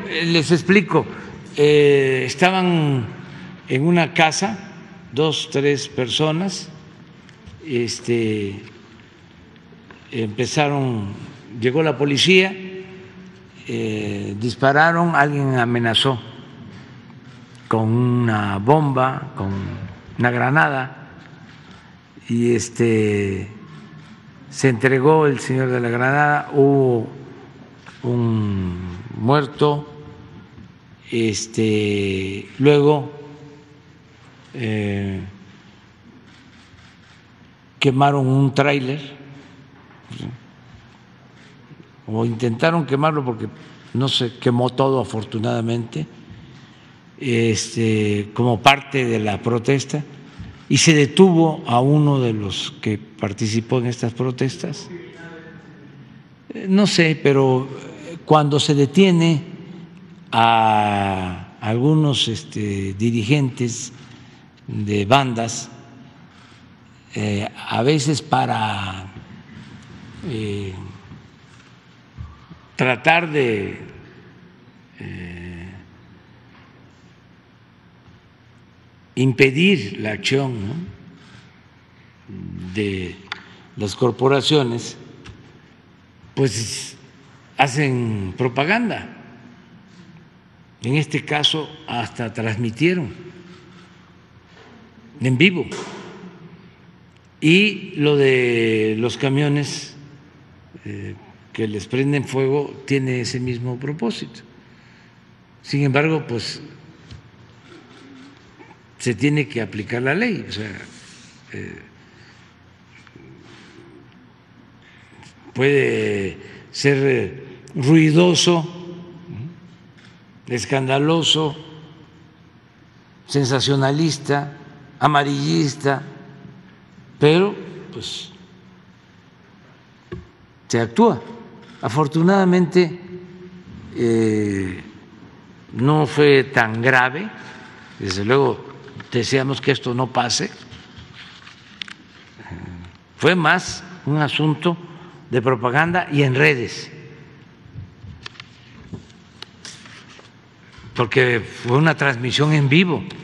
les explico. Estaban en una casa, 2, 3 personas, llegó la policía, dispararon, alguien amenazó con una bomba, con una granada, y se entregó el señor de la granada, hubo un muerto, luego quemaron un tráiler, o intentaron quemarlo porque no se quemó todo afortunadamente, como parte de la protesta, y se detuvo a uno de los que participó en estas protestas. No sé, pero cuando se detiene a algunos dirigentes de bandas, a veces para tratar de impedir la acción, ¿no?, de las corporaciones, pues hacen propaganda. En este caso hasta transmitieron en vivo. Y lo de los camiones que les prenden fuego tiene ese mismo propósito. Sin embargo, pues se tiene que aplicar la ley. O sea, puede ser ruidoso, escandaloso, sensacionalista, amarillista, pero pues se actúa. Afortunadamente no fue tan grave, desde luego deseamos que esto no pase, fue más un asunto de propaganda y en redes, porque fue una transmisión en vivo.